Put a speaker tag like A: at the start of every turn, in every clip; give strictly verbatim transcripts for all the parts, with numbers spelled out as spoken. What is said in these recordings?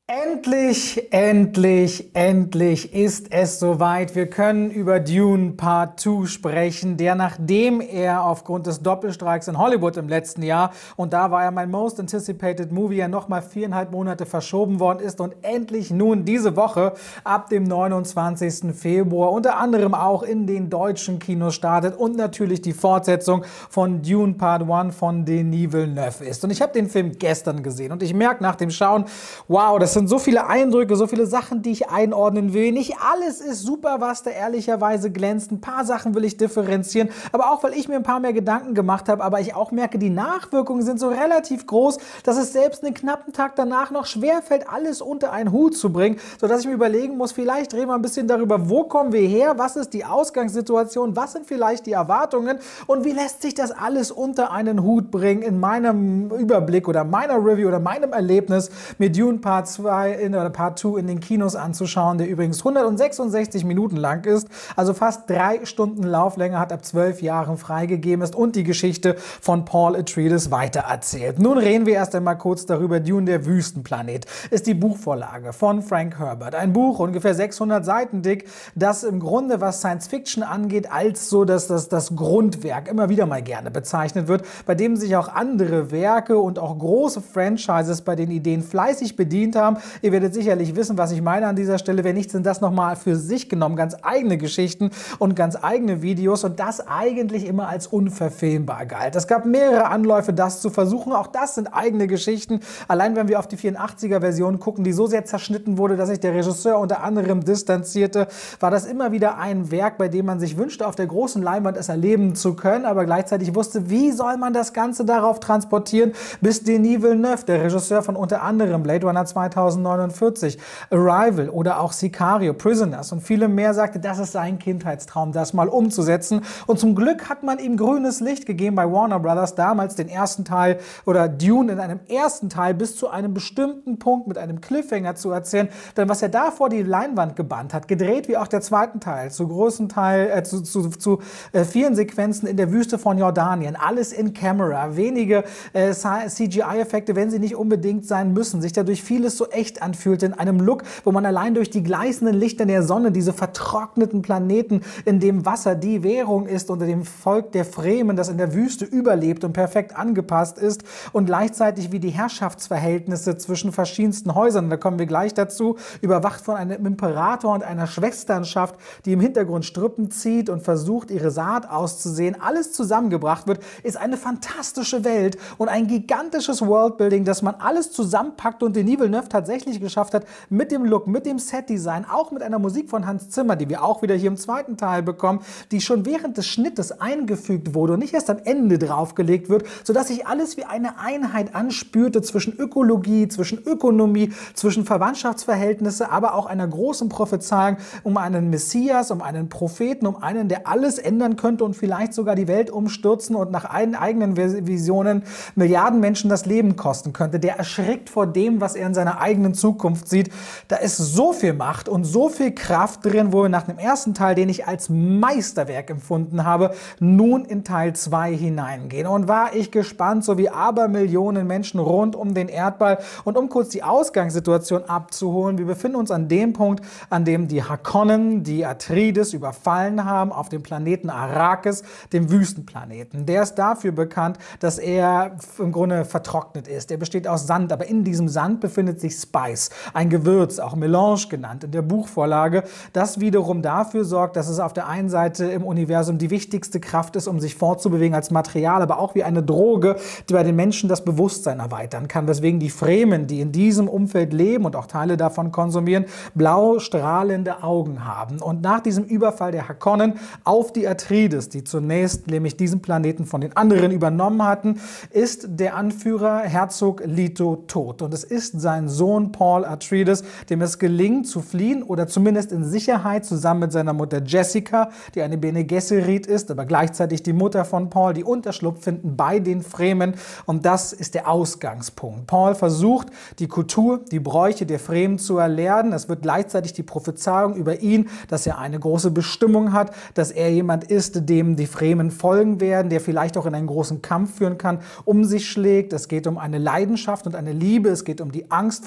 A: Endlich, endlich, endlich ist es soweit. Wir können über Dune Part zwei sprechen, der nachdem er aufgrund des Doppelstreiks in Hollywood im letzten Jahr, und da war ja mein Most Anticipated Movie, ja nochmal viereinhalb Monate verschoben worden ist und endlich nun diese Woche ab dem neunundzwanzigsten Februar unter anderem auch in den deutschen Kinos startet und natürlich die Fortsetzung von Dune Part eins von Denis Villeneuve ist. Und ich habe den Film gestern gesehen und ich merke nach dem Schauen, wow, das sind so viele Eindrücke, so viele Sachen, die ich einordnen will. Nicht alles ist super, was da ehrlicherweise glänzt. Ein paar Sachen will ich differenzieren, aber auch, weil ich mir ein paar mehr Gedanken gemacht habe, aber ich auch merke, die Nachwirkungen sind so relativ groß, dass es selbst einen knappen Tag danach noch schwerfällt, alles unter einen Hut zu bringen, sodass ich mir überlegen muss, vielleicht reden wir ein bisschen darüber, wo kommen wir her, was ist die Ausgangssituation, was sind vielleicht die Erwartungen und wie lässt sich das alles unter einen Hut bringen in meinem Überblick oder meiner Review oder meinem Erlebnis mit Dune Part zwei in, oder Part zwei in den Kinos anzuschauen, der übrigens hundertsechsundsechzig Minuten lang ist, also fast drei Stunden Lauflänge, hat ab zwölf Jahren freigegeben ist und die Geschichte von Paul Atreides weitererzählt. Nun reden wir erst einmal kurz darüber. Dune, der Wüstenplanet, ist die Buchvorlage von Frank Herbert. Ein Buch, ungefähr sechshundert Seiten dick, das im Grunde, was Science Fiction angeht, als so das, das, das Grundwerk immer wieder mal gerne bezeichnet wird, bei dem sich auch andere Werke und auch große Franchises bei den Ideen fleißig bedient haben. Ihr werdet sicherlich wissen, was ich meine an dieser Stelle. Wenn nicht, sind das nochmal für sich genommen ganz eigene Geschichten und ganz eigene Videos und das eigentlich immer als unverfilmbar galt. Es gab mehrere Anläufe, das zu versuchen. Auch das sind eigene Geschichten. Allein wenn wir auf die vierundachtziger-Version gucken, die so sehr zerschnitten wurde, dass sich der Regisseur unter anderem distanzierte, war das immer wieder ein Werk, bei dem man sich wünschte, auf der großen Leinwand es erleben zu können, aber gleichzeitig wusste, wie soll man das Ganze darauf transportieren, bis Denis Villeneuve, der Regisseur von unter anderem Blade Runner zweitausendneunundvierzig, Arrival oder auch Sicario, Prisoners und viele mehr, sagte, das ist sein Kindheitstraum, das mal umzusetzen. Und zum Glück hat man ihm grünes Licht gegeben bei Warner Brothers, damals den ersten Teil oder Dune in einem ersten Teil bis zu einem bestimmten Punkt mit einem Cliffhanger zu erzählen. Denn was er da vor die Leinwand gebannt hat, gedreht wie auch der zweiten Teil, zu großen Teil, äh, zu, zu, zu äh, vielen Sequenzen in der Wüste von Jordanien, alles in Camera, wenige äh, C G I-Effekte, wenn sie nicht unbedingt sein müssen, sich dadurch vieles so echt anfühlte, in einem Look, wo man allein durch die gleißenden Lichter der Sonne, diese vertrockneten Planeten, in dem Wasser die Währung ist, unter dem Volk der Fremen, das in der Wüste überlebt und perfekt angepasst ist und gleichzeitig wie die Herrschaftsverhältnisse zwischen verschiedensten Häusern, da kommen wir gleich dazu, überwacht von einem Imperator und einer Schwesternschaft, die im Hintergrund Strippen zieht und versucht, ihre Saat auszusehen, alles zusammengebracht wird, ist eine fantastische Welt und ein gigantisches Worldbuilding, dass man alles zusammenpackt und Denis Villeneuve tatsächlich geschafft hat, mit dem Look, mit dem Setdesign, auch mit einer Musik von Hans Zimmer, die wir auch wieder hier im zweiten Teil bekommen, die schon während des Schnittes eingefügt wurde und nicht erst am Ende draufgelegt wird, sodass sich alles wie eine Einheit anspürte zwischen Ökologie, zwischen Ökonomie, zwischen Verwandtschaftsverhältnisse, aber auch einer großen Prophezeiung um einen Messias, um einen Propheten, um einen, der alles ändern könnte und vielleicht sogar die Welt umstürzen und nach eigenen Visionen Milliarden Menschen das Leben kosten könnte. Der erschrickt vor dem, was er in seiner eigenen Zukunft sieht. Da ist so viel Macht und so viel Kraft drin, wo wir nach dem ersten Teil, den ich als Meisterwerk empfunden habe, nun in Teil zwei hineingehen. Und war ich gespannt, so wie Abermillionen Menschen rund um den Erdball. Und um kurz die Ausgangssituation abzuholen, wir befinden uns an dem Punkt, an dem die Harkonnen die Atreides überfallen haben auf dem Planeten Arrakis, dem Wüstenplaneten. Der ist dafür bekannt, dass er im Grunde vertrocknet ist. Er besteht aus Sand, aber in diesem Sand befindet sich Spice, ein Gewürz, auch Melange genannt in der Buchvorlage, das wiederum dafür sorgt, dass es auf der einen Seite im Universum die wichtigste Kraft ist, um sich fortzubewegen als Material, aber auch wie eine Droge, die bei den Menschen das Bewusstsein erweitern kann, weswegen die Fremen, die in diesem Umfeld leben und auch Teile davon konsumieren, blau strahlende Augen haben. Und nach diesem Überfall der Harkonnen auf die Atreides, die zunächst nämlich diesen Planeten von den anderen übernommen hatten, ist der Anführer Herzog Leto tot. Und es ist sein Sohn Paul Atreides, dem es gelingt zu fliehen oder zumindest in Sicherheit zusammen mit seiner Mutter Jessica, die eine Bene Gesserit ist, aber gleichzeitig die Mutter von Paul, die Unterschlupf finden bei den Fremen. Und das ist der Ausgangspunkt. Paul versucht, die Kultur, die Bräuche der Fremen zu erlernen. Es wird gleichzeitig die Prophezeiung über ihn, dass er eine große Bestimmung hat, dass er jemand ist, dem die Fremen folgen werden, der vielleicht auch in einen großen Kampf führen kann, um sich schlägt. Es geht um eine Leidenschaft und eine Liebe. Es geht um die Angst vor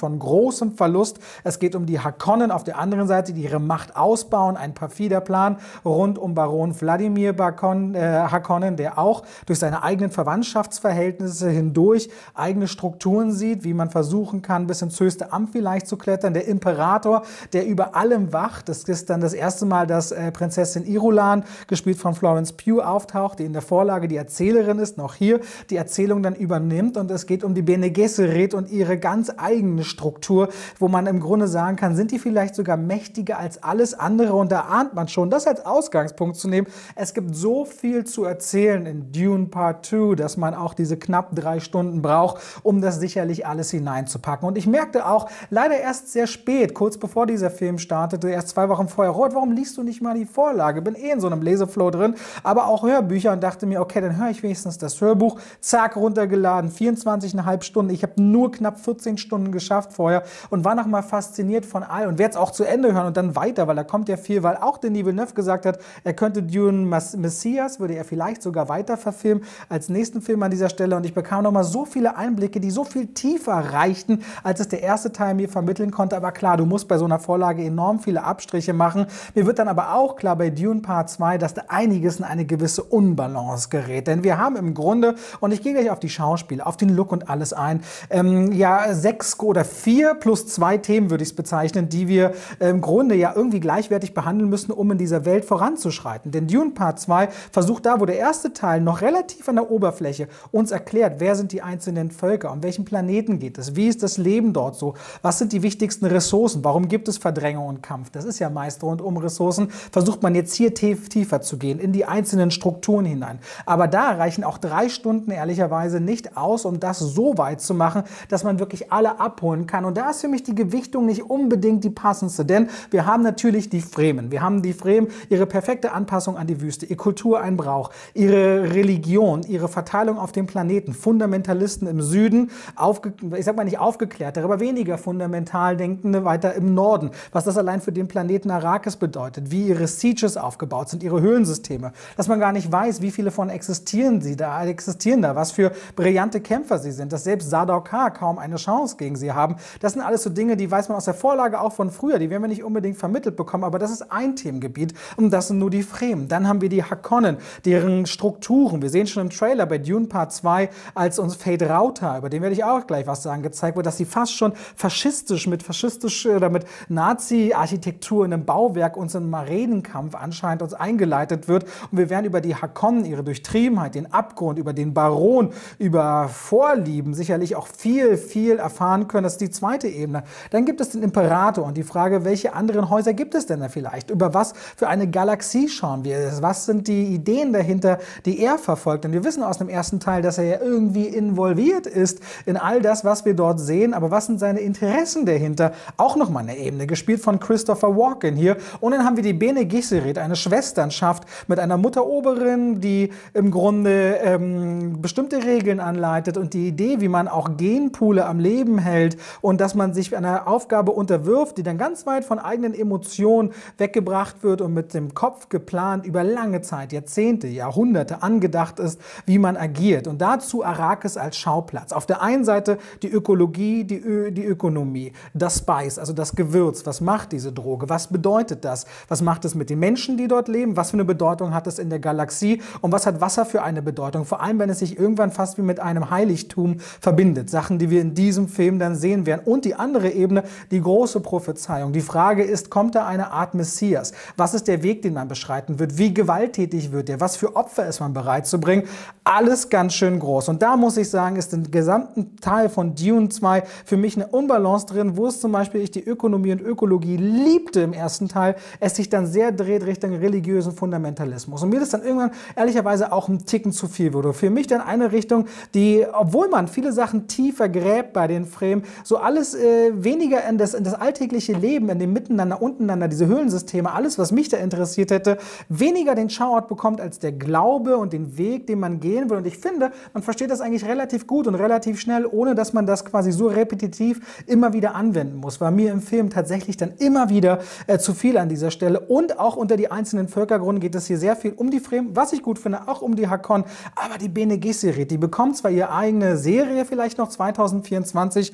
A: von großem Verlust. Es geht um die Harkonnen auf der anderen Seite, die ihre Macht ausbauen. Ein perfider Plan rund um Baron Wladimir Bakon, äh, Harkonnen, der auch durch seine eigenen Verwandtschaftsverhältnisse hindurch eigene Strukturen sieht, wie man versuchen kann, bis ins höchste Amt vielleicht zu klettern. Der Imperator, der über allem wacht. Das ist dann das erste Mal, dass äh, Prinzessin Irulan, gespielt von Florence Pugh, auftaucht, die in der Vorlage die Erzählerin ist, noch hier die Erzählung dann übernimmt. Und es geht um die Bene Gesserit und ihre ganz eigene Struktur, wo man im Grunde sagen kann, sind die vielleicht sogar mächtiger als alles andere? Und da ahnt man schon, das als Ausgangspunkt zu nehmen. Es gibt so viel zu erzählen in Dune Part zwei, dass man auch diese knapp drei Stunden braucht, um das sicherlich alles hineinzupacken. Und ich merkte auch, leider erst sehr spät, kurz bevor dieser Film startete, erst zwei Wochen vorher, Robert, warum liest du nicht mal die Vorlage? Bin eh in so einem Leseflow drin, aber auch Hörbücher und dachte mir, okay, dann höre ich wenigstens das Hörbuch. Zack, runtergeladen, vierundzwanzig Komma fünf Stunden. Ich habe nur knapp vierzehn Stunden geschafft vorher und war nochmal fasziniert von all und werde es auch zu Ende hören und dann weiter, weil da kommt ja viel, weil auch Denis Villeneuve gesagt hat, er könnte Dune Messias, würde er vielleicht sogar weiter verfilmen als nächsten Film an dieser Stelle und ich bekam nochmal so viele Einblicke, die so viel tiefer reichten, als es der erste Teil mir vermitteln konnte. Aber klar, du musst bei so einer Vorlage enorm viele Abstriche machen. Mir wird dann aber auch klar bei Dune Part zwei, dass da einiges in eine gewisse Unbalance gerät. Denn wir haben im Grunde, und ich gehe gleich auf die Schauspieler, auf den Look und alles ein, ähm, ja sechs oder vier plus zwei Themen würde ich es bezeichnen, die wir äh, im Grunde ja irgendwie gleichwertig behandeln müssen, um in dieser Welt voranzuschreiten. Denn Dune Part zwei versucht da, wo der erste Teil noch relativ an der Oberfläche uns erklärt, wer sind die einzelnen Völker, um welchen Planeten geht es, wie ist das Leben dort so, was sind die wichtigsten Ressourcen, warum gibt es Verdrängung und Kampf, das ist ja meist rund um Ressourcen, versucht man jetzt hier tief, tiefer zu gehen, in die einzelnen Strukturen hinein. Aber da reichen auch drei Stunden ehrlicherweise nicht aus, um das so weit zu machen, dass man wirklich alle abholen kann. Und da ist für mich die Gewichtung nicht unbedingt die passendste, denn wir haben natürlich die Fremen. Wir haben die Fremen, ihre perfekte Anpassung an die Wüste, ihr Kultureinbrauch, ihre Religion, ihre Verteilung auf dem Planeten, Fundamentalisten im Süden, aufge, ich sag mal nicht aufgeklärtere, aber weniger fundamental denkende weiter im Norden, was das allein für den Planeten Arrakis bedeutet, wie ihre Sieges aufgebaut sind, ihre Höhlensysteme, dass man gar nicht weiß, wie viele von existieren sie da, existieren da, was für brillante Kämpfer sie sind, dass selbst Sardaukar kaum eine Chance gegen sie haben. Das sind alles so Dinge, die weiß man aus der Vorlage auch von früher, die werden wir nicht unbedingt vermittelt bekommen, aber das ist ein Themengebiet und das sind nur die Fremen. Dann haben wir die Harkonnen, deren Strukturen, wir sehen schon im Trailer bei Dune Part zwei, als uns Fade Rauta, über den werde ich auch gleich was sagen, gezeigt wird, dass sie fast schon faschistisch mit faschistisch oder mit Nazi-Architektur in einem Bauwerk uns in einem Arenenkampf anscheinend uns eingeleitet wird und wir werden über die Harkonnen, ihre Durchtriebenheit, den Abgrund, über den Baron, über Vorlieben sicherlich auch viel, viel erfahren können. Das ist die zweite Ebene. Dann gibt es den Imperator und die Frage, welche anderen Häuser gibt es denn da vielleicht? Über was für eine Galaxie schauen wir? Was sind die Ideen dahinter, die er verfolgt? Und wir wissen aus dem ersten Teil, dass er ja irgendwie involviert ist in all das, was wir dort sehen. Aber was sind seine Interessen dahinter? Auch nochmal eine Ebene, gespielt von Christopher Walken hier. Und dann haben wir die Bene Gesserit, eine Schwesternschaft mit einer Mutteroberin, die im Grunde ähm, bestimmte Regeln anleitet und die Idee, wie man auch Genpoole am Leben hält und dass man sich einer Aufgabe unterwirft, die dann ganz weit von eigenen Emotionen weggebracht wird und mit dem Kopf geplant über lange Zeit, Jahrzehnte, Jahrhunderte angedacht ist, wie man agiert. Und dazu Arrakis als Schauplatz. Auf der einen Seite die Ökologie, die, Ö die Ökonomie, das Spice, also das Gewürz. Was macht diese Droge? Was bedeutet das? Was macht es mit den Menschen, die dort leben? Was für eine Bedeutung hat es in der Galaxie? Und was hat Wasser für eine Bedeutung? Vor allem, wenn es sich irgendwann fast wie mit einem Heiligtum verbindet. Sachen, die wir in diesem Film dann sehen werden. Und die andere Ebene, die große Prophezeiung. Die Frage ist, kommt da eine Art Messias? Was ist der Weg, den man beschreiten wird? Wie gewalttätig wird er? Was für Opfer ist man bereit zu bringen? Alles ganz schön groß. Und da muss ich sagen, ist im gesamten Teil von Dune zwei für mich eine Unbalance drin, wo es zum Beispiel ich die Ökonomie und Ökologie liebte im ersten Teil, es sich dann sehr dreht Richtung religiösen Fundamentalismus. Und mir das dann irgendwann ehrlicherweise auch ein Ticken zu viel wurde. Für mich dann eine Richtung, die, obwohl man viele Sachen tiefer gräbt bei den Fremen, so alles äh, weniger in das, in das alltägliche Leben, in dem Miteinander, untereinander, diese Höhlensysteme, alles, was mich da interessiert hätte, weniger den Schauort bekommt als der Glaube und den Weg, den man gehen will. Und ich finde, man versteht das eigentlich relativ gut und relativ schnell, ohne dass man das quasi so repetitiv immer wieder anwenden muss. War mir im Film tatsächlich dann immer wieder äh, zu viel an dieser Stelle. Und auch unter die einzelnen Völkergruppen geht es hier sehr viel um die Fremen, was ich gut finde, auch um die Harkonnen. Aber die Bene Gesserit, die bekommt zwar ihre eigene Serie vielleicht noch zwanzig vierundzwanzig als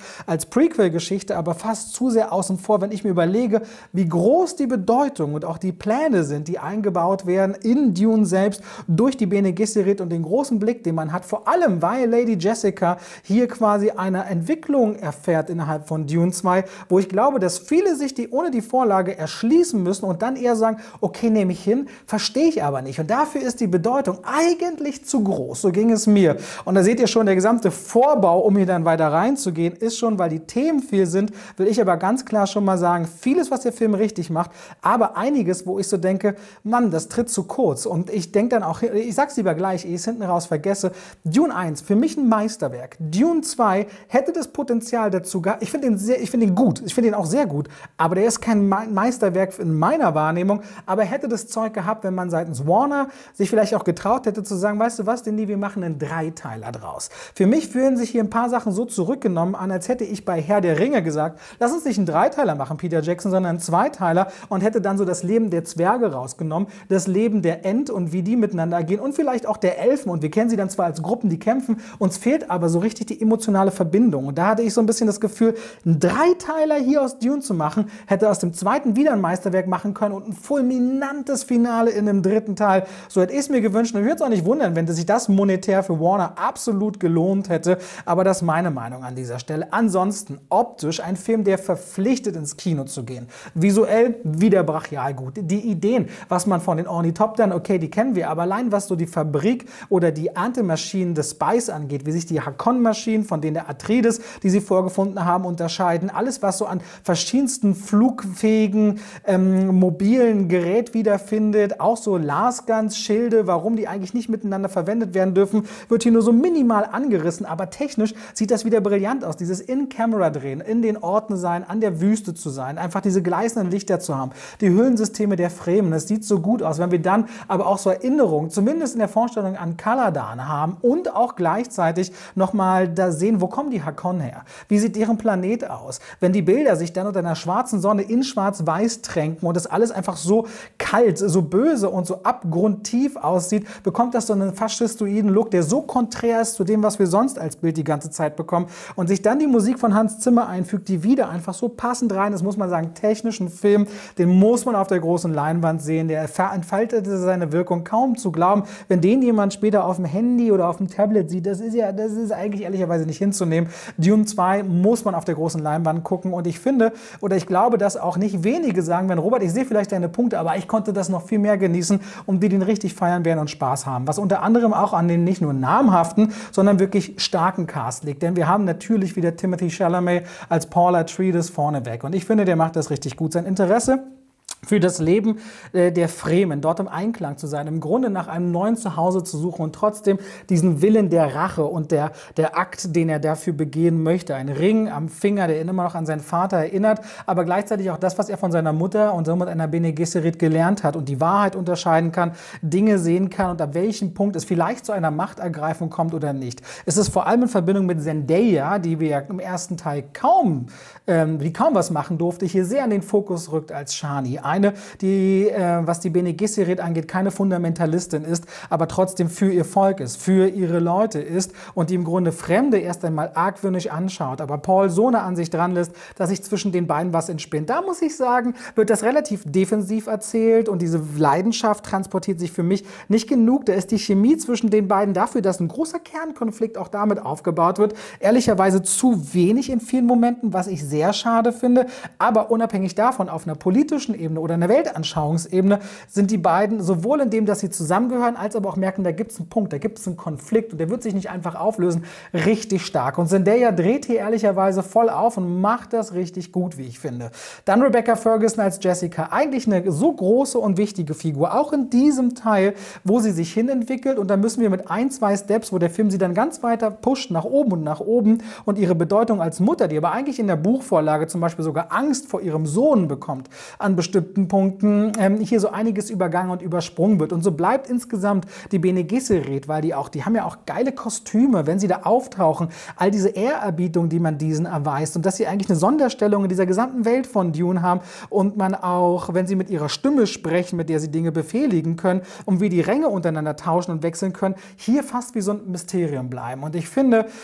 A: als Prequel-Geschichte aber fast zu sehr außen vor, wenn ich mir überlege, wie groß die Bedeutung und auch die Pläne sind, die eingebaut werden in Dune selbst durch die Bene Gesserit und den großen Blick, den man hat, vor allem weil Lady Jessica hier quasi eine Entwicklung erfährt innerhalb von Dune zwei, wo ich glaube, dass viele sich die ohne die Vorlage erschließen müssen und dann eher sagen, okay, nehme ich hin, verstehe ich aber nicht. Und dafür ist die Bedeutung eigentlich zu groß. So ging es mir. Und da seht ihr schon, der gesamte Vorbau, um hier dann weiter reinzugehen, ist schon, weil die Themen viel sind, will ich aber ganz klar schon mal sagen, vieles, was der Film richtig macht, aber einiges, wo ich so denke, Mann, das tritt zu kurz. Und ich denke dann auch, ich sag's lieber gleich, ehe ich es hinten raus vergesse, Dune eins, für mich ein Meisterwerk. Dune zwei hätte das Potenzial dazu gehabt, ich finde ihn sehr, ich finde ihn gut, ich finde ihn auch sehr gut, aber der ist kein Meisterwerk in meiner Wahrnehmung, aber er hätte das Zeug gehabt, wenn man seitens Warner sich vielleicht auch getraut hätte zu sagen, weißt du was, Denis, wir machen einen Dreiteiler draus. Für mich fühlen sich hier ein paar Sachen so zurückgenommen an, als hätte ich bei Herr der Ringe gesagt, lass uns nicht einen Dreiteiler machen, Peter Jackson, sondern einen Zweiteiler und hätte dann so das Leben der Zwerge rausgenommen, das Leben der Ent und wie die miteinander agieren und vielleicht auch der Elfen und wir kennen sie dann zwar als Gruppen, die kämpfen, uns fehlt aber so richtig die emotionale Verbindung und da hatte ich so ein bisschen das Gefühl, einen Dreiteiler hier aus Dune zu machen, hätte aus dem zweiten wieder ein Meisterwerk machen können und ein fulminantes Finale in dem dritten Teil. So hätte ich es mir gewünscht und ich würde es auch nicht wundern, wenn sich das monetär für Warner absolut gelohnt hätte, aber das ist meine Meinung an dieser Stelle. Ansonsten optisch ein Film, der verpflichtet ins Kino zu gehen. Visuell wieder brachial gut. Die Ideen, was man von den Ornithoptern, okay, die kennen wir, aber allein was so die Fabrik oder die Erntemaschinen des Spice angeht, wie sich die Hakon-Maschinen von denen der Atreides, die sie vorgefunden haben, unterscheiden, alles was so an verschiedensten flugfähigen, ähm, mobilen Gerät wiederfindet, auch so Lasguns, Schilde, warum die eigentlich nicht miteinander verwendet werden dürfen, wird hier nur so minimal angerissen, aber technisch sieht das wieder brillant aus. Dieses In-Camera-Drehen, in den Orten sein, an der Wüste zu sein, einfach diese gleißenden Lichter zu haben, die Höhlensysteme der Fremen, das sieht so gut aus. Wenn wir dann aber auch so Erinnerungen, zumindest in der Vorstellung an Caladan haben und auch gleichzeitig nochmal da sehen, wo kommen die Hakon her? Wie sieht deren Planet aus? Wenn die Bilder sich dann unter einer schwarzen Sonne in schwarz-weiß tränken und das alles einfach so kalt, so böse und so abgrundtief aussieht, bekommt das so einen faschistoiden Look, der so konträr ist zu dem, was wir sonst als Bild die ganze Zeit bekommen. Und sich dann die Musik von Hans Zimmer einfügt, die wieder einfach so passend rein ist, muss man sagen, technischen Film, den muss man auf der großen Leinwand sehen, der entfaltete seine Wirkung kaum zu glauben. Wenn den jemand später auf dem Handy oder auf dem Tablet sieht, das ist ja, das ist eigentlich ehrlicherweise nicht hinzunehmen. Dune zwei muss man auf der großen Leinwand gucken und ich finde, oder ich glaube, dass auch nicht wenige sagen werden, Robert, ich sehe vielleicht deine Punkte, aber ich konnte das noch viel mehr genießen und wir den richtig feiern werden und Spaß haben. Was unter anderem auch an den nicht nur namhaften, sondern wirklich starken Cast liegt. Denn wir haben natürlich wieder Timothée Chalamet als Paul Atreides vorneweg. Und ich finde, der macht das richtig gut. Sein Interesse für das Leben äh, der Fremen, dort im Einklang zu sein, im Grunde nach einem neuen Zuhause zu suchen und trotzdem diesen Willen der Rache und der, der Akt, den er dafür begehen möchte. Ein Ring am Finger, der ihn immer noch an seinen Vater erinnert, aber gleichzeitig auch das, was er von seiner Mutter und somit einer Bene Gesserit gelernt hat und die Wahrheit unterscheiden kann, Dinge sehen kann und ab welchem Punkt es vielleicht zu einer Machtergreifung kommt oder nicht. Es ist vor allem in Verbindung mit Zendaya, die wir ja im ersten Teil kaum, ähm, die kaum was machen durfte, hier sehr in den Fokus rückt als Shani. Eine, die, äh, was die Bene Gesserit angeht, keine Fundamentalistin ist, aber trotzdem für ihr Volk ist, für ihre Leute ist und die im Grunde Fremde erst einmal argwöhnisch anschaut, aber Paul so nah an sich dran lässt, dass sich zwischen den beiden was entspinnt. Da muss ich sagen, wird das relativ defensiv erzählt und diese Leidenschaft transportiert sich für mich nicht genug. Da ist die Chemie zwischen den beiden dafür, dass ein großer Kernkonflikt auch damit aufgebaut wird, ehrlicherweise zu wenig in vielen Momenten, was ich sehr schade finde, aber unabhängig davon auf einer politischen Ebene oder einer Weltanschauungsebene sind die beiden sowohl in dem, dass sie zusammengehören, als aber auch merken, da gibt es einen Punkt, da gibt es einen Konflikt und der wird sich nicht einfach auflösen, richtig stark. Und Zendaya dreht hier ehrlicherweise voll auf und macht das richtig gut, wie ich finde. Dann Rebecca Ferguson als Jessica, eigentlich eine so große und wichtige Figur, auch in diesem Teil, wo sie sich hinentwickelt und da müssen wir mit ein, zwei Steps, wo der Film sie dann ganz weiter pusht, nach oben und nach oben und ihre Bedeutung als Mutter, die aber eigentlich in der Buchvorlage zum Beispiel sogar Angst vor ihrem Sohn bekommt, an bestimmten Punkten ähm, hier so einiges übergangen und übersprungen wird. Und so bleibt insgesamt die Bene Gesserit, weil die auch, die haben ja auch geile Kostüme, wenn sie da auftauchen, all diese Ehrerbietung, die man diesen erweist und dass sie eigentlich eine Sonderstellung in dieser gesamten Welt von Dune haben und man auch, wenn sie mit ihrer Stimme sprechen, mit der sie Dinge befehligen können und wie die Ränge untereinander tauschen und wechseln können, hier fast wie so ein Mysterium bleiben. Und ich finde,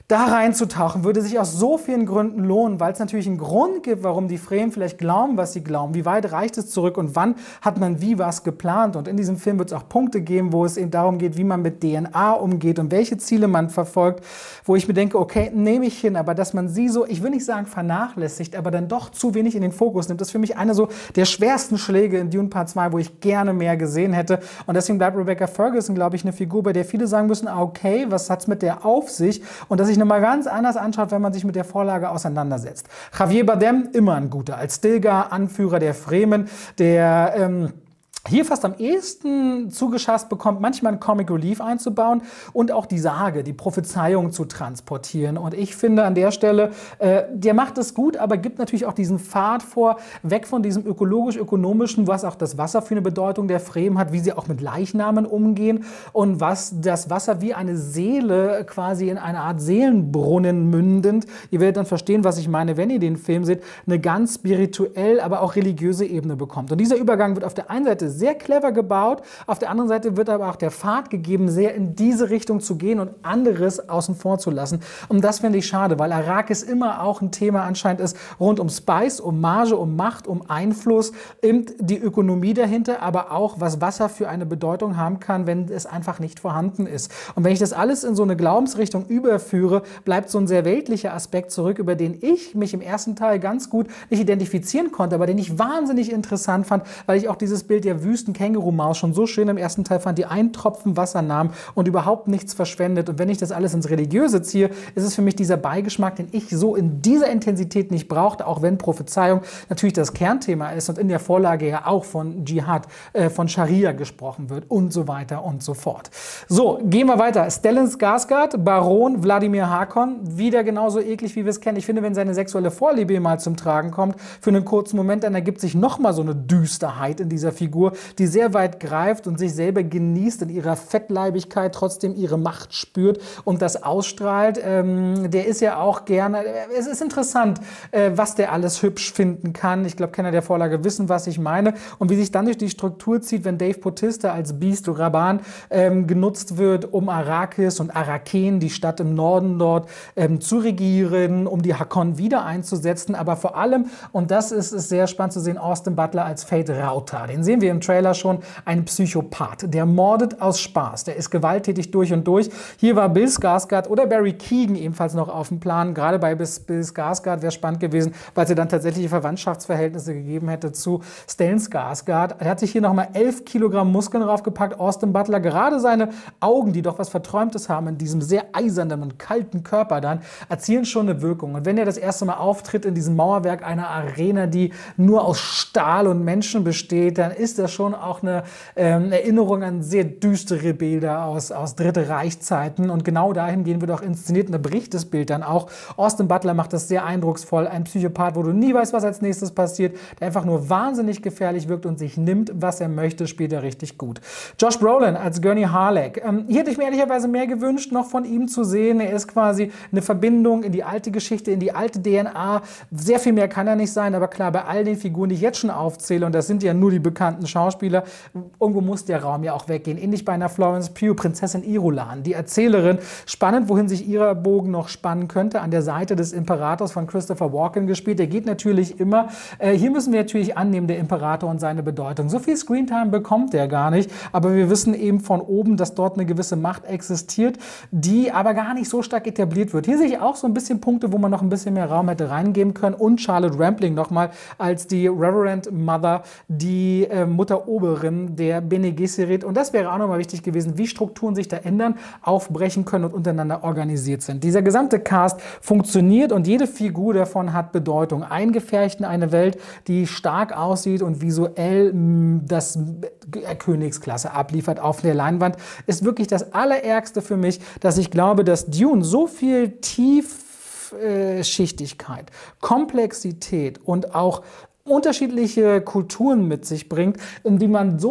A: Da reinzutauchen würde sich aus so vielen Gründen lohnen, weil es natürlich einen Grund gibt, warum die Fremen vielleicht glauben, was sie glauben. Wie weit reicht es zurück und wann hat man wie was geplant? Und in diesem Film wird es auch Punkte geben, wo es eben darum geht, wie man mit D N A umgeht und welche Ziele man verfolgt, wo ich mir denke, okay, nehme ich hin, aber dass man sie so, ich will nicht sagen vernachlässigt, aber dann doch zu wenig in den Fokus nimmt, das ist für mich einer so der schwersten Schläge in Dune Part zwei, wo ich gerne mehr gesehen hätte. Und deswegen bleibt Rebecca Ferguson, glaube ich, eine Figur, bei der viele sagen müssen, okay, was hat es mit der auf sich? Und dass ich nochmal ganz anders anschaut, wenn man sich mit der Vorlage auseinandersetzt. Javier Bardem, immer ein guter, als Stilgar, Anführer der Fremen, der ähm, hier fast am ehesten zugeschasst bekommt, manchmal einen Comic Relief einzubauen und auch die Sage, die Prophezeiung zu transportieren. Und ich finde an der Stelle, äh, der macht es gut, aber gibt natürlich auch diesen Pfad vor, weg von diesem ökologisch-ökonomischen, was auch das Wasser für eine Bedeutung der Fremen hat, wie sie auch mit Leichnamen umgehen und was das Wasser wie eine Seele quasi in eine Art Seelenbrunnen mündend, ihr werdet dann verstehen, was ich meine, wenn ihr den Film seht, eine ganz spirituell, aber auch religiöse Ebene bekommt. Und dieser Übergang wird auf der einen Seite sehr clever gebaut, auf der anderen Seite wird aber auch der Pfad gegeben, sehr in diese Richtung zu gehen und anderes außen vor zu lassen. Und das finde ich schade, weil Arrakis immer auch ein Thema anscheinend ist, rund um Spice, um Marge, um Macht, um Einfluss, eben die Ökonomie dahinter, aber auch, was Wasser für eine Bedeutung haben kann, wenn es einfach nicht vorhanden ist. Und wenn ich das alles in so eine Glaubensrichtung überführe, bleibt so ein sehr weltlicher Aspekt zurück, über den ich mich im ersten Teil ganz gut nicht identifizieren konnte, aber den ich wahnsinnig interessant fand, weil ich auch dieses Bild der Wüsten-Känguru-Maus schon so schön im ersten Teil fand, die einen Tropfen Wasser nahm und überhaupt nichts verschwendet. Und wenn ich das alles ins Religiöse ziehe, ist es für mich dieser Beigeschmack, den ich so in dieser Intensität nicht brauchte, auch wenn Prophezeiung natürlich das Kernthema ist und in der Vorlage ja auch von Dschihad, äh, von Scharia gesprochen wird und so weiter und so fort. So, gehen wir weiter. Stellan Skarsgård, Baron Vladimir Harkon, wieder genauso eklig, wie wir es kennen. Ich finde, wenn seine sexuelle Vorliebe mal zum Tragen kommt, für einen kurzen Moment, dann ergibt sich nochmal so eine Düsterheit in dieser Figur, die sehr weit greift und sich selber genießt in ihrer Fettleibigkeit, trotzdem ihre Macht spürt und das ausstrahlt. Ähm, der ist ja auch gerne, es ist interessant, äh, was der alles hübsch finden kann. Ich glaube, Kenner der Vorlage wissen, was ich meine und wie sich dann durch die Struktur zieht, wenn Dave Bautista als Beast Raban ähm, genutzt wird, um Arrakis und Arrakeen, die Stadt im Norden dort, ähm, zu regieren, um die Hakon wieder einzusetzen, aber vor allem, und das ist, ist sehr spannend zu sehen, Austin Butler als Fate Rauta. Den sehen wir im Trailer schon, ein Psychopath, der mordet aus Spaß, der ist gewalttätig durch und durch. Hier war Bill Skarsgård oder Barry Keoghan ebenfalls noch auf dem Plan. Gerade bei Bill Skarsgård wäre spannend gewesen, weil es ja dann tatsächliche Verwandtschaftsverhältnisse gegeben hätte zu Stellan Skarsgård. Er hat sich hier nochmal elf Kilogramm Muskeln draufgepackt. Austin Butler, gerade seine Augen, die doch was Verträumtes haben in diesem sehr eisernen und kalten Körper dann, erzielen schon eine Wirkung. Und wenn er das erste Mal auftritt in diesem Mauerwerk einer Arena, die nur aus Stahl und Menschen besteht, dann ist das schon auch eine ähm, Erinnerung an sehr düstere Bilder aus, aus Dritte Reichzeiten. Und genau dahingehend wird auch inszeniert und da bricht das Bild dann auch. Austin Butler macht das sehr eindrucksvoll. Ein Psychopath, wo du nie weißt, was als nächstes passiert, der einfach nur wahnsinnig gefährlich wirkt und sich nimmt, was er möchte, spielt er richtig gut. Josh Brolin als Gurney Harlech. Ähm, hier hätte ich mir ehrlicherweise mehr gewünscht, noch von ihm zu sehen. Er ist quasi eine Verbindung in die alte Geschichte, in die alte D N A. Sehr viel mehr kann er nicht sein, aber klar, bei all den Figuren, die ich jetzt schon aufzähle, und das sind ja nur die bekannten Schauspieler, irgendwo muss der Raum ja auch weggehen. Ähnlich bei einer Florence Pugh, Prinzessin Irulan, die Erzählerin. Spannend, wohin sich ihrer Bogen noch spannen könnte, an der Seite des Imperators von Christopher Walken gespielt. Der geht natürlich immer. Äh, hier müssen wir natürlich annehmen, der Imperator und seine Bedeutung. So viel Screentime bekommt der gar nicht, aber wir wissen eben von oben, dass dort eine gewisse Macht existiert, die aber gar nicht so stark etabliert wird. Hier sehe ich auch so ein bisschen Punkte, wo man noch ein bisschen mehr Raum hätte reingeben können, und Charlotte Rampling nochmal als die Reverend Mother, die äh, Mutter Oberin der Bene Gesserit. Und das wäre auch nochmal wichtig gewesen, wie Strukturen sich da ändern, aufbrechen können und untereinander organisiert sind. Dieser gesamte Cast funktioniert und jede Figur davon hat Bedeutung. Eingefärcht in eine Welt, die stark aussieht und visuell mh, das Königsklasse abliefert auf der Leinwand, ist wirklich das Allerärgste für mich, dass ich glaube, dass Dune so viel Tiefschichtigkeit, Komplexität und auch unterschiedliche Kulturen mit sich bringt, in die man so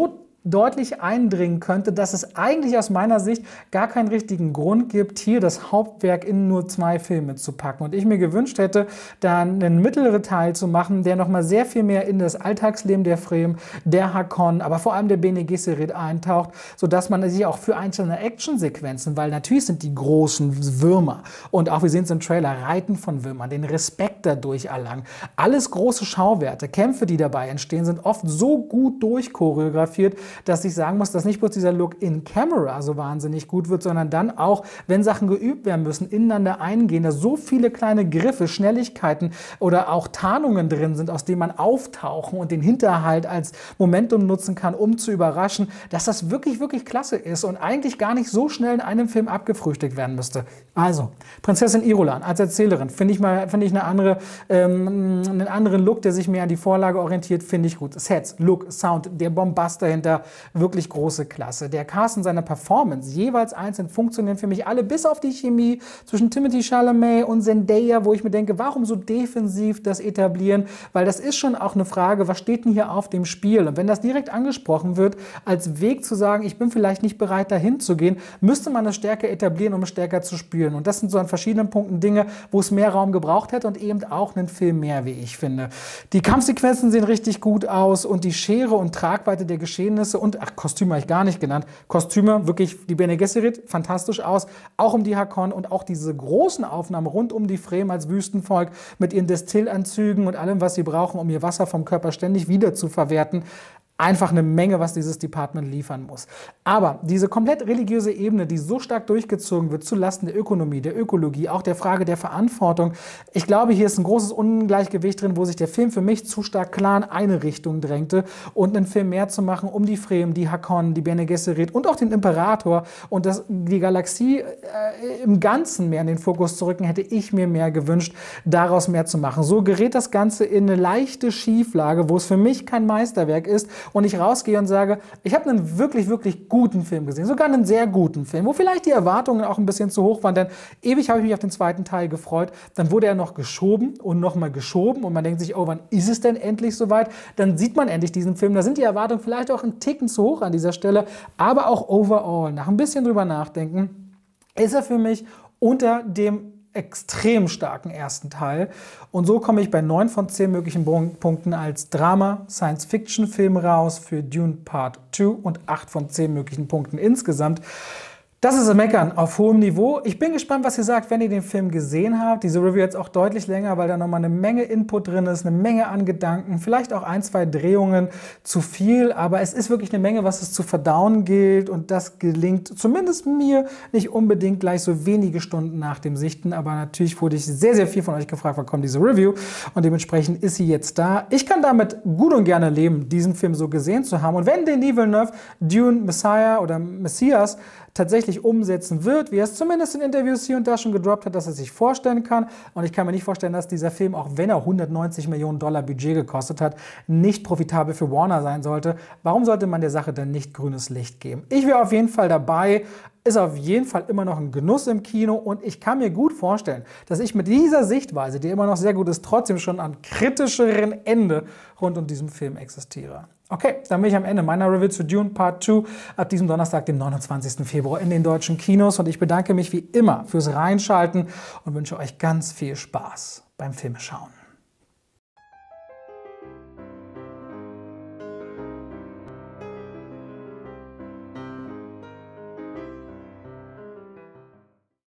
A: deutlich eindringen könnte, dass es eigentlich aus meiner Sicht gar keinen richtigen Grund gibt, hier das Hauptwerk in nur zwei Filme zu packen. Und ich mir gewünscht hätte, da einen mittleren Teil zu machen, der nochmal sehr viel mehr in das Alltagsleben der Fremen, der Hakon, aber vor allem der Bene Gesserit eintaucht, sodass man sich auch für einzelne Actionsequenzen, weil natürlich sind die großen Würmer und auch wir sehen es im Trailer, Reiten von Würmern, den Respekt dadurch erlangen. Alles große Schauwerte, Kämpfe, die dabei entstehen, sind oft so gut durchchoreografiert, dass ich sagen muss, dass nicht bloß dieser Look in Camera so wahnsinnig gut wird, sondern dann auch, wenn Sachen geübt werden müssen, ineinander eingehen, da so viele kleine Griffe, Schnelligkeiten oder auch Tarnungen drin sind, aus denen man auftauchen und den Hinterhalt als Momentum nutzen kann, um zu überraschen, dass das wirklich, wirklich klasse ist und eigentlich gar nicht so schnell in einem Film abgefrühstückt werden müsste. Also, Prinzessin Irulan als Erzählerin, finde ich mal, finde ich eine andere, ähm, einen anderen Look, der sich mehr an die Vorlage orientiert, finde ich gut. Sets, Look, Sound, der Bombast dahinter, wirklich große Klasse. Der Cast und seine Performance, jeweils einzeln, funktionieren für mich alle, bis auf die Chemie zwischen Timothée Chalamet und Zendaya, wo ich mir denke, warum so defensiv das etablieren? Weil das ist schon auch eine Frage, was steht denn hier auf dem Spiel? Und wenn das direkt angesprochen wird, als Weg zu sagen, ich bin vielleicht nicht bereit, dahin zu gehen, müsste man das stärker etablieren, um es stärker zu spüren. Und das sind so an verschiedenen Punkten Dinge, wo es mehr Raum gebraucht hätte und eben auch einen Film mehr, wie ich finde. Die Kampfsequenzen sehen richtig gut aus und die Schere und Tragweite der Geschehnisse und, ach, Kostüme habe ich gar nicht genannt, Kostüme, wirklich, die Bene Gesserit, fantastisch aus, auch um die Hakon und auch diese großen Aufnahmen rund um die Fremen als Wüstenvolk mit ihren Destillanzügen und allem, was sie brauchen, um ihr Wasser vom Körper ständig wieder zu verwerten. Einfach eine Menge, was dieses Department liefern muss. Aber diese komplett religiöse Ebene, die so stark durchgezogen wird, zulasten der Ökonomie, der Ökologie, auch der Frage der Verantwortung, ich glaube, hier ist ein großes Ungleichgewicht drin, wo sich der Film für mich zu stark klar in eine Richtung drängte und einen Film mehr zu machen, um die Fremen, die Hakon, die Bene Gesserit und auch den Imperator und das, die Galaxie äh, im Ganzen mehr in den Fokus zu rücken, hätte ich mir mehr gewünscht, daraus mehr zu machen. So gerät das Ganze in eine leichte Schieflage, wo es für mich kein Meisterwerk ist, und ich rausgehe und sage, ich habe einen wirklich, wirklich guten Film gesehen, sogar einen sehr guten Film, wo vielleicht die Erwartungen auch ein bisschen zu hoch waren, denn ewig habe ich mich auf den zweiten Teil gefreut, dann wurde er noch geschoben und nochmal geschoben und man denkt sich, oh, wann ist es denn endlich soweit? Dann sieht man endlich diesen Film, da sind die Erwartungen vielleicht auch einen Ticken zu hoch an dieser Stelle, aber auch overall, nach ein bisschen drüber nachdenken, ist er für mich unter dem extrem starken ersten Teil. Und so komme ich bei neun von zehn möglichen Punkten als Drama-Science-Fiction-Film raus für Dune Part zwei und acht von zehn möglichen Punkten insgesamt. Das ist ein Meckern auf hohem Niveau. Ich bin gespannt, was ihr sagt, wenn ihr den Film gesehen habt. Diese Review jetzt auch deutlich länger, weil da nochmal eine Menge Input drin ist, eine Menge an Gedanken, vielleicht auch ein, zwei Drehungen zu viel, aber es ist wirklich eine Menge, was es zu verdauen gilt und das gelingt zumindest mir nicht unbedingt gleich so wenige Stunden nach dem Sichten, aber natürlich wurde ich sehr, sehr viel von euch gefragt, wann kommt diese Review und dementsprechend ist sie jetzt da. Ich kann damit gut und gerne leben, diesen Film so gesehen zu haben und wenn Denis Villeneuve Dune Messiah oder Messias tatsächlich umsetzen wird, wie er es zumindest in Interviews hier und da schon gedroppt hat, dass er sich vorstellen kann. Und ich kann mir nicht vorstellen, dass dieser Film, auch wenn er hundertneunzig Millionen Dollar Budget gekostet hat, nicht profitabel für Warner sein sollte. Warum sollte man der Sache denn nicht grünes Licht geben? Ich wäre auf jeden Fall dabei. Ist auf jeden Fall immer noch ein Genuss im Kino und ich kann mir gut vorstellen, dass ich mit dieser Sichtweise, die immer noch sehr gut ist, trotzdem schon am kritischeren Ende rund um diesen Film existiere. Okay, dann bin ich am Ende meiner Review zu Dune Part zwei ab diesem Donnerstag, dem neunundzwanzigsten Februar in den deutschen Kinos und ich bedanke mich wie immer fürs Reinschalten und wünsche euch ganz viel Spaß beim Filmeschauen.